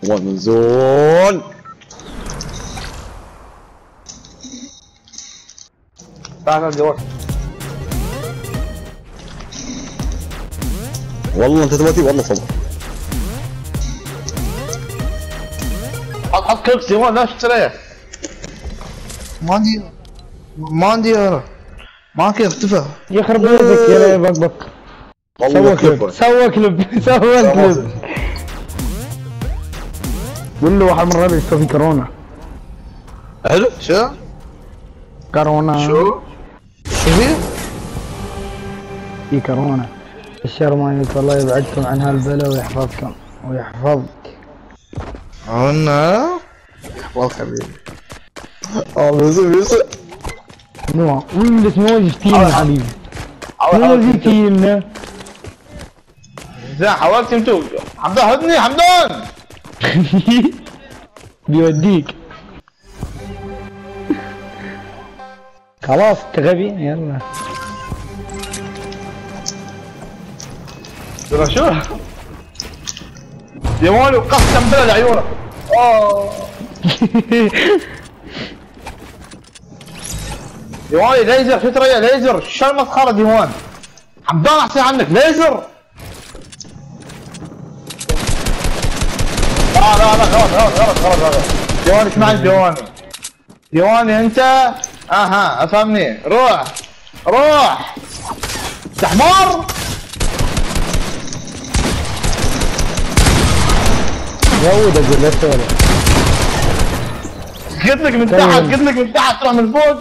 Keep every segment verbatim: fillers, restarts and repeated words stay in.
ونزول. تعال جوال. والله انت تبغى والله صبر. حط حط كرسي هون لا اشتريه. ما عندي ما عندي انا ما كيف اختفى. يخرب بيتك يا بكبك. سوى كليب سوى كليب سوى كليب. قول له واحد من الربع يسوي كورونا. حلو. شو؟ كورونا. شو؟ شو هي؟ في كورونا. الشر ما يموت الله يبعدكم عن هالبلا ويحفظكم ويحفظك. عنا والله حبيبي. اه بيصير بيصير. نو وين الاسموجي تيمنا حبيبي. اسموجي تيمنا. زين حاولت انتو حمدان هدني حمدان. بيوديك. خلاص انت غبي يلا. ترى شو؟ يا مولي قسم بالله عيونك. اوه ديواني ليزر شو ترى ليزر شو المسخره ديوان؟ حمدان احسن عنك ليزر. لا لا لا خلاص خلاص خلاص خلاص ديواني اسمعني ديواني. ديواني انت اها افهمني روح روح انت حمار. زود اقول لا تسولف. قلت لك من تحت قلت لك من تحت تروح من فوق.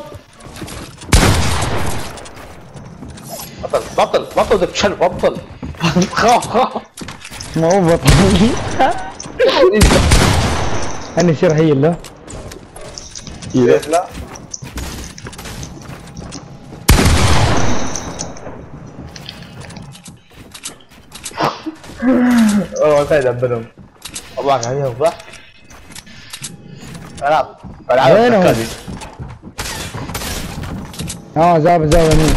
بطل بطل بطل ذاك الكلب بطل. خاف خاف. ما هو بطل. انا يصير هي لا. لا والله ما يدبرهم. والله عليهم صح؟ العب العب وينهم؟ اه زاوية زاوية يمين.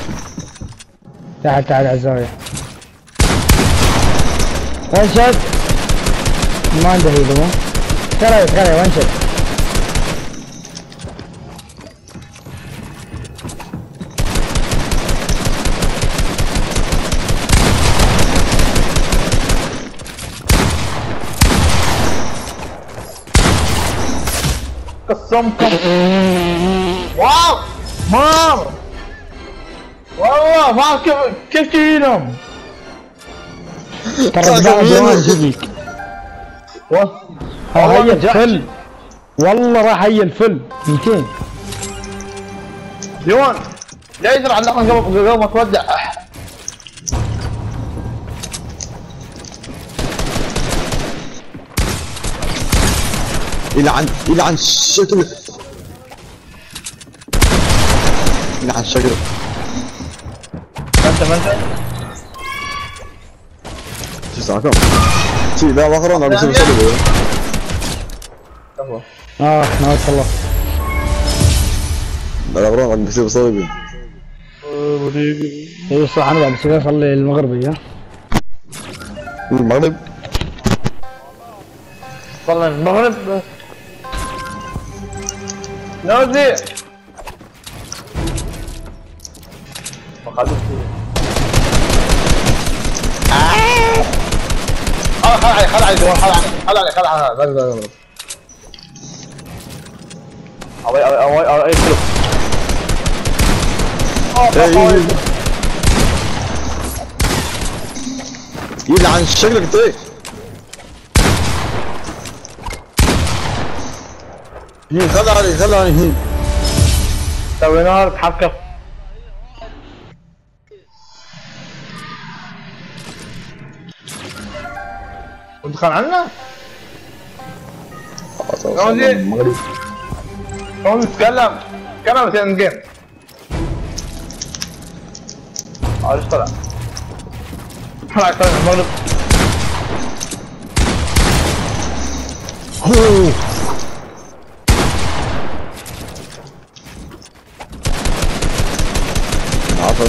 تعال تعال على الزاوية. وين شد؟ ما عنده هيلو مو؟ خلاص خلاص وين شد؟ قسمكم. واو مار والله ما كيف كيف تجينهم. ترى بعد جوال شبيك. هاي الفل والله راح هي الفل مئتين. ديوان لا يزرع على الاقل قبل قبل ما تودع. يلعن يلعن شكله. يلعن شكله. ما انت ما انت شو ساعكم؟ شي لا واخر انا بصير بصير. اه ما خلص. لا برا انا بصير بصير. اي صح انا بعد بصير اصلي المغربي ها. المغرب. صلي المغرب. نودي خلاص خل علي خل علي خل علي خل علي خل علي لا لا لا اوي اوي اوي اي كلوب. يلعن شكلك طيب. هي خل علي خل علي هي. سوي نار تحكم. ودخل عنا؟ المغرب. شلون نتكلم؟ تكلم بس اند جيم. اه ايش طلع؟ طلع طلع المغرب. عفوا.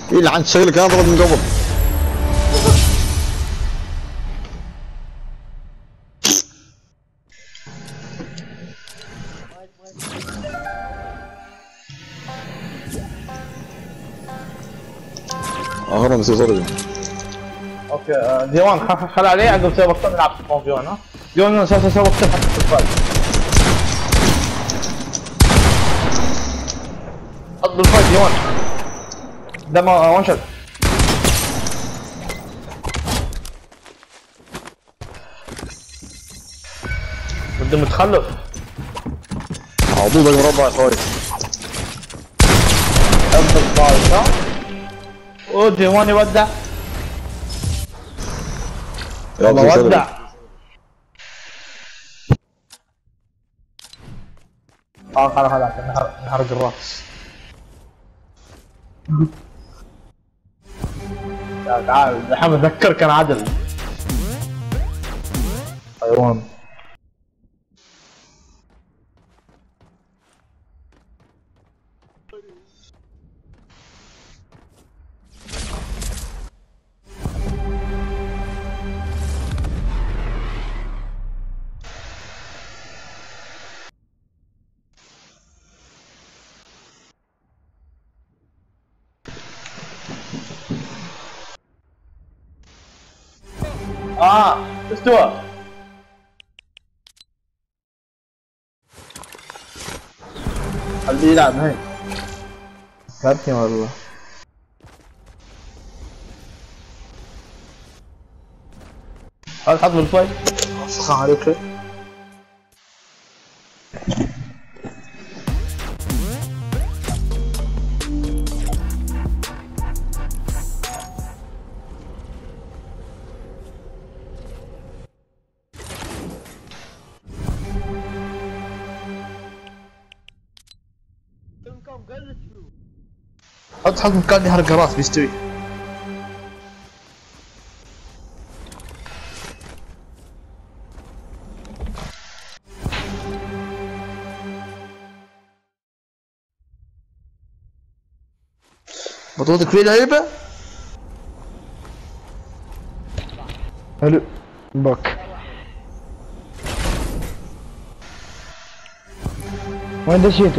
ايه اللي عند شغلك انا ضرب من قبل. اخرهم يصير صدق. اوكي آه، ديوان خ- خل عليه عقب سوي وقت نلعب في ديوان. ها ديوان اساسا سوي وقت حتى في الفايت. حط بالفايت ديوان. ده ما وان شوت. بده متخلف. عضوضك مربع يا اخوي. حب الفايت ها. اوه ديوان يودع. والله ودع. اه خلاص خلاص نحرق الراس. تعال تعال دحين اذكرك انا عدل. حيوان. اه استوى. خليه يلعب هاي. كابتن والله. خلاص حط بالفايت. سخان عليك. حط حط مكان يحرق راس بيستوي. بطولتك في لعيبة؟ حلو بك. وين دشيتوا؟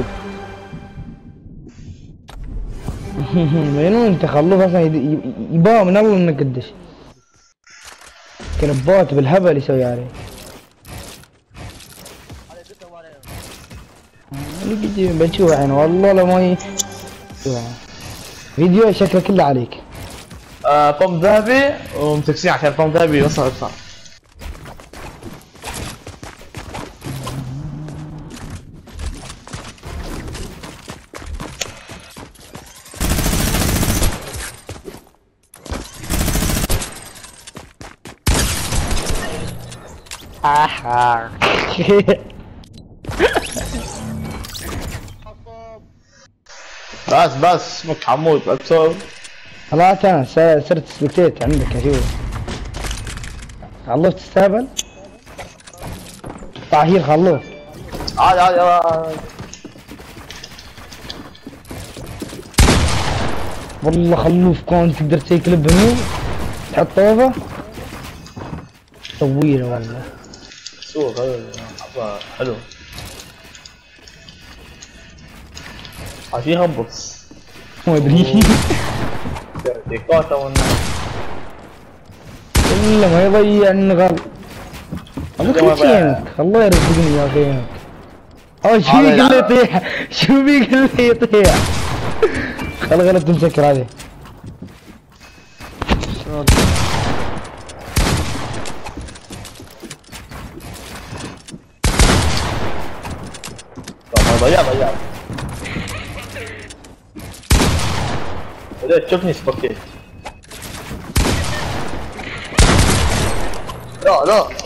منو انت خلوه اصلا يباوع من الله انك تدش. كان بوت بالهبل يسوي عليه. اللي بنشوف عينه والله لو ما ي... فيديو شكله كله عليك. آه طم ذهبي ومتكسين عشان طم ذهبي يوصل اكثر. آه بس بس اسمك حمود اكثر. خلاص انا صرت سبكتيت عندك اشوف. خلوه تستهبل. طاهير خلوه. عادي عادي عادي. والله خلوه في كون تقدر تسوي كليب هني تحط طوبه طويله والله. شو حلو. عشان يهبط. ما ادري. ديكوتا والناس. الا ما يضيع النغل. الله يخليك الله يرزقني يا اخي. او شو بيقول لي يطيح؟ شو بيقول لي يطيح؟ خل غلط تمسكر هذه. ضيع ضيع. بدأت تشوفني سبوكيت. لا لا